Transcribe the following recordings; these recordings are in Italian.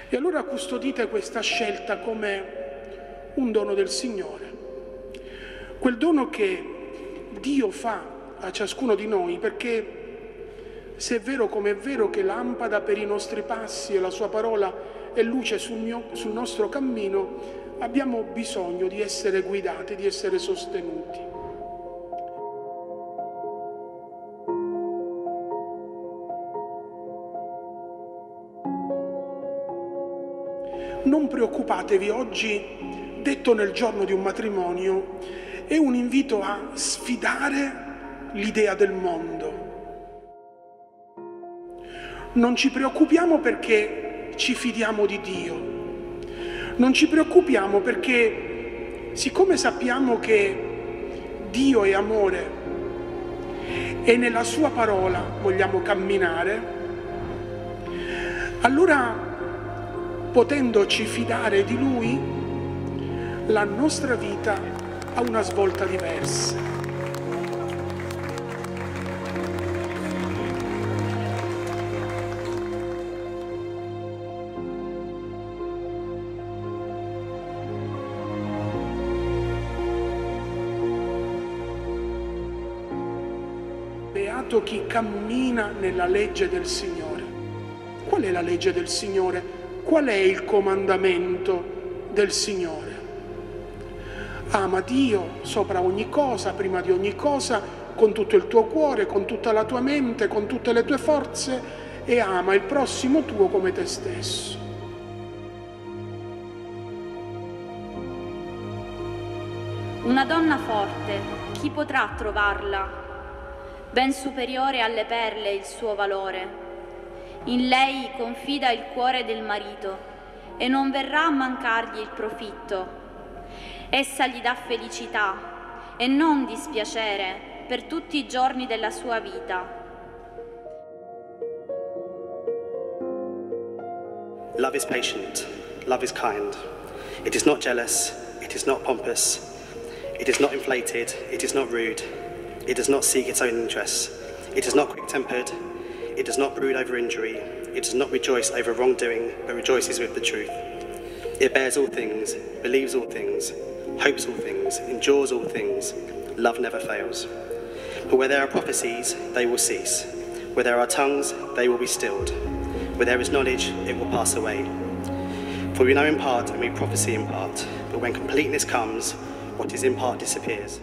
E allora custodite questa scelta come un dono del Signore, quel dono che Dio fa a ciascuno di noi, perché se è vero come è vero che lampada per i nostri passi e la sua parola è luce sul nostro cammino, abbiamo bisogno di essere guidati, di essere sostenuti. Non preoccupatevi, oggi, detto nel giorno di un matrimonio, è un invito a sfidare l'idea del mondo. Non ci preoccupiamo perché ci fidiamo di Dio. Non ci preoccupiamo perché, siccome sappiamo che Dio è amore e nella sua parola vogliamo camminare, allora, potendoci fidare di Lui, la nostra vita ha una svolta diversa. Beato chi cammina nella legge del Signore. Qual è la legge del Signore? Qual è il comandamento del Signore? Ama Dio sopra ogni cosa, prima di ogni cosa, con tutto il tuo cuore, con tutta la tua mente, con tutte le tue forze, e ama il prossimo tuo come te stesso. Una donna forte, chi potrà trovarla? Ben superiore alle perle il suo valore. In lei confida il cuore del marito e non verrà a mancargli il profitto. Essa gli dà felicità e non dispiacere per tutti i giorni della sua vita. Love is patient, love is kind. It is not jealous, it is not pompous, it is not inflated, it is not rude, it does not seek its own interests, it is not quick-tempered, it does not brood over injury, it does not rejoice over wrongdoing, but rejoices with the truth. It bears all things, believes all things, hopes all things, endures all things. Love never fails. But where there are prophecies, they will cease. Where there are tongues, they will be stilled. Where there is knowledge, it will pass away. For we know in part and we prophesy in part, but when completeness comes, what is in part disappears.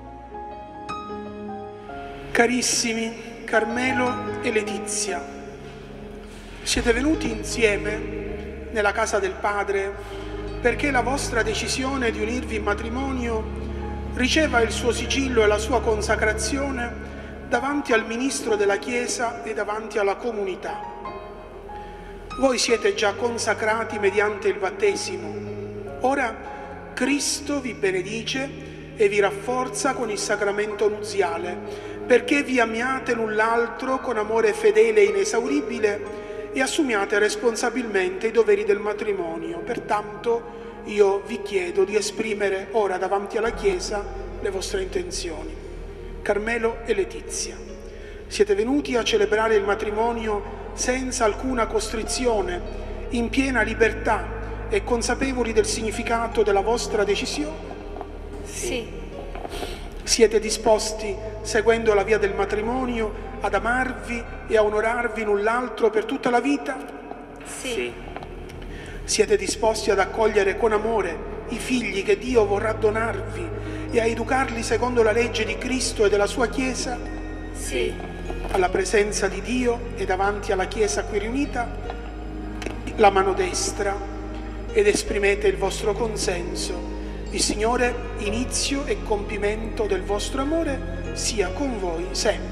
Carissimi, Carmelo e Letizia, siete venuti insieme nella casa del Padre perché la vostra decisione di unirvi in matrimonio riceva il suo sigillo e la sua consacrazione davanti al ministro della Chiesa e davanti alla comunità. Voi siete già consacrati mediante il battesimo. Ora Cristo vi benedice e vi rafforza con il sacramento nuziale, perché vi amiate l'un l'altro con amore fedele e inesauribile e assumiate responsabilmente i doveri del matrimonio. Pertanto io vi chiedo di esprimere ora davanti alla Chiesa le vostre intenzioni. Carmelo e Letizia, siete venuti a celebrare il matrimonio senza alcuna costrizione, in piena libertà e consapevoli del significato della vostra decisione? Sì. Siete disposti, seguendo la via del matrimonio, ad amarvi e a onorarvi l'un l'altro per tutta la vita? Sì. Siete disposti ad accogliere con amore i figli che Dio vorrà donarvi e a educarli secondo la legge di Cristo e della sua Chiesa? Sì. Alla presenza di Dio e davanti alla Chiesa qui riunita, la mano destra ed esprimete il vostro consenso. Il Signore, inizio e compimento del vostro amore, sia con voi sempre.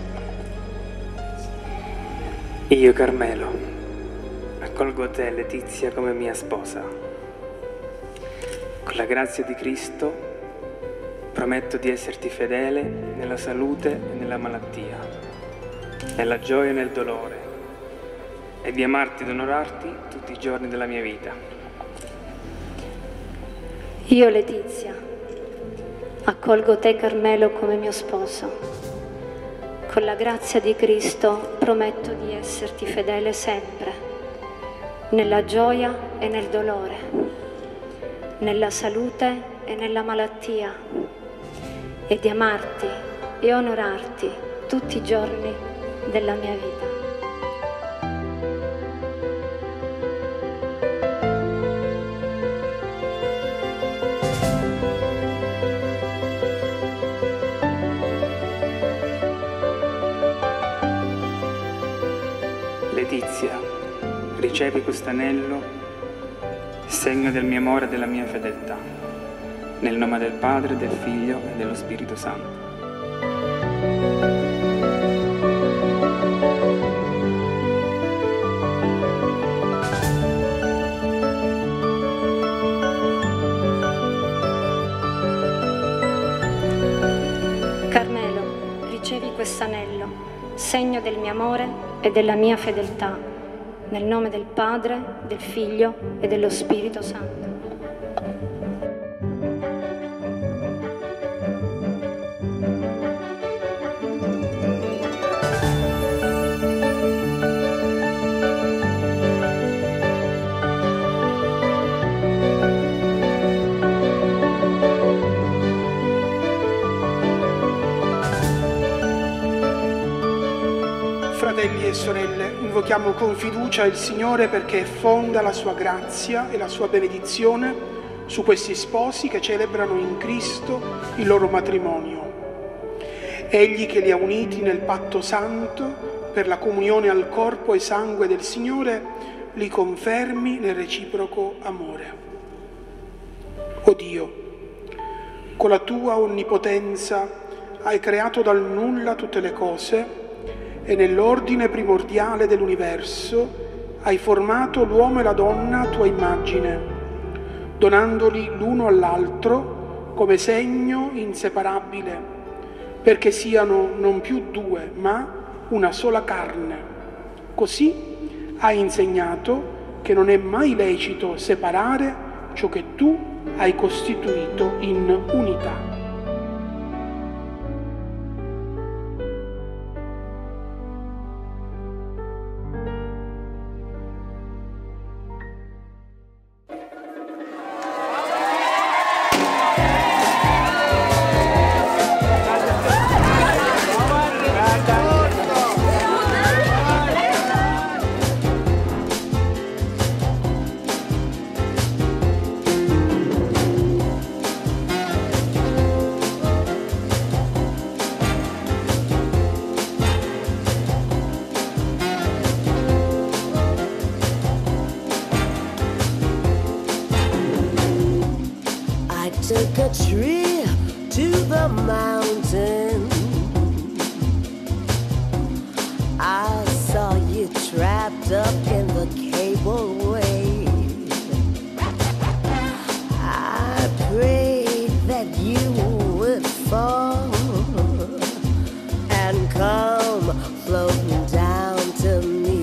Io, Carmelo, accolgo te, Letizia, come mia sposa. Con la grazia di Cristo prometto di esserti fedele nella salute e nella malattia, nella gioia e nel dolore, e di amarti ed onorarti tutti i giorni della mia vita. Io, Letizia, accolgo te, Carmelo, come mio sposo. Con la grazia di Cristo prometto di esserti fedele sempre, nella gioia e nel dolore, nella salute e nella malattia, e di amarti e onorarti tutti i giorni della mia vita. Letizia, ricevi quest'anello, segno del mio amore e della mia fedeltà, nel nome del Padre, del Figlio e dello Spirito Santo. Carmelo, ricevi quest'anello, segno del mio amore e della mia fedeltà, nel nome del Padre, del Figlio e dello Spirito Santo. Fratelli e sorelle, invochiamo con fiducia il Signore perché fonda la sua grazia e la sua benedizione su questi sposi che celebrano in Cristo il loro matrimonio. Egli che li ha uniti nel patto santo per la comunione al corpo e sangue del Signore li confermi nel reciproco amore. O Dio, con la tua onnipotenza hai creato dal nulla tutte le cose e nell'ordine primordiale dell'universo hai formato l'uomo e la donna a tua immagine, donandoli l'uno all'altro come segno inseparabile, perché siano non più due, ma una sola carne. Così hai insegnato che non è mai lecito separare ciò che tu hai costituito in unità. Took a trip to the mountain. I saw you trapped up in the cableway. I prayed that you would fall and come floating down to me.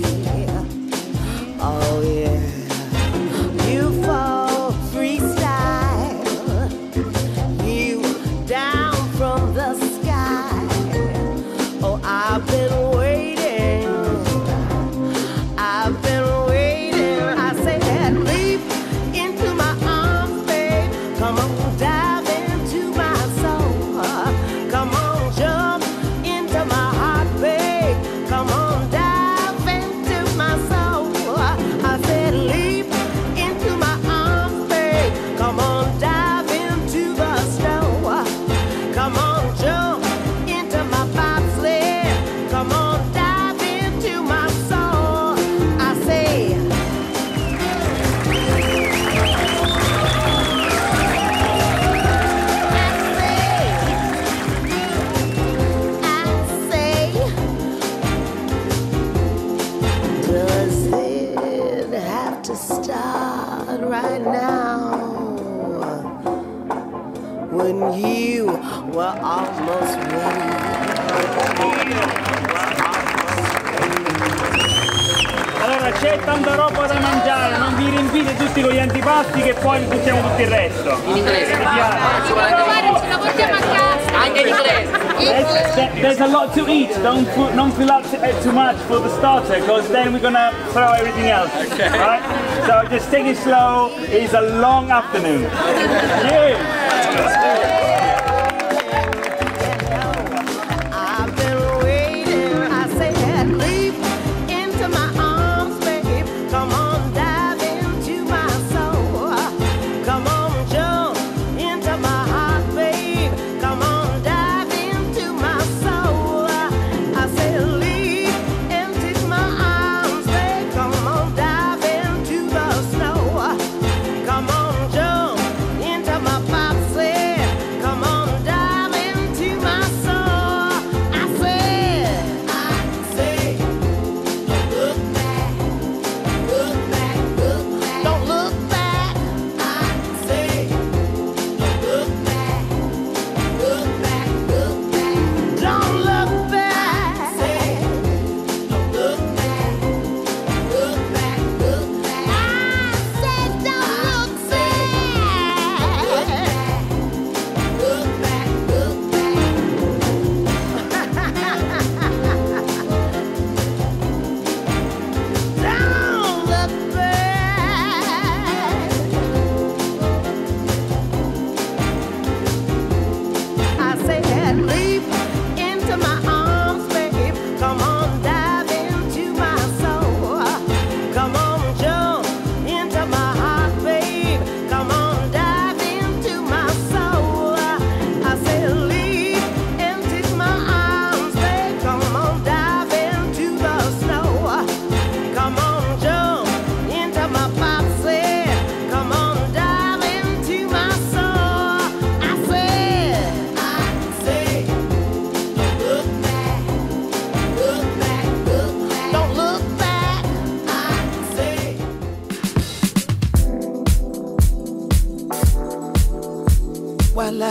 Oh yeah, you fall freestyle, you down from the sky. Oh, I've been waiting, I've been waiting. I said, leap into my arms, babe. Come on, dive into my soul. Come on, jump into my heart, babe. Come on, dive into my soul. I said, leap into my arms, babe. Come on, dive into the snow. Come on, jump into my bobsled. Come on, dive into my soul. I say, does it have to start right now? When you were almost ready. Allora c'è tanta roba da mangiare, non vi riempite tutti con gli antipasti che poi buttiamo tutto il resto. In inglese. Mi piace. Anche in inglese. There's a lot to eat. Don't fill up too much for the starter, because then we're gonna throw everything else. Okay. Right? So just take it slow. It's a long afternoon. Yeah. Voila.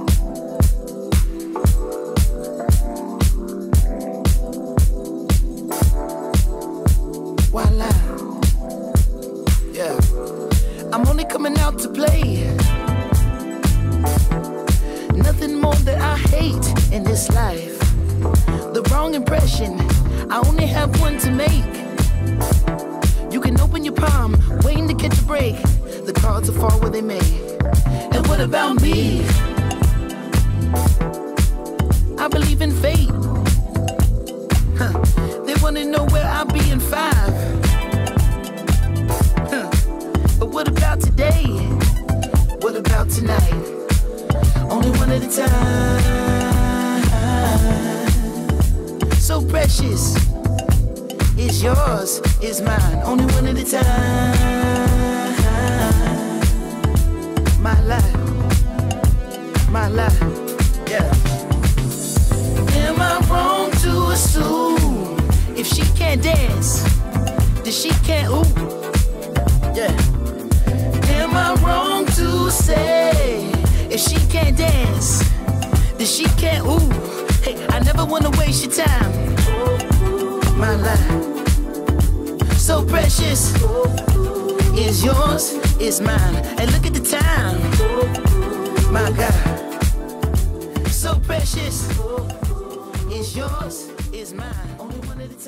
Voila. Yeah. I'm only coming out to play. Nothing more that I hate in this life. The wrong impression, I only have one to make. You can open your palm, waiting to catch a break. The cards will fall where they may. And what about me? I believe in fate. They wanna know where I'll be in 5. But what about today? What about tonight? Only one at a time. So precious. It's yours, it's mine. Only one at a time. My life, yeah. Am I wrong to assume if she can't dance, then she can't ooh? Yeah. Am I wrong to say if she can't dance, then she can't ooh? Hey, I never wanna waste your time. My life, so precious. Is yours, is mine. And look at the time. My God, so precious. Is yours, is mine. Only one at a time.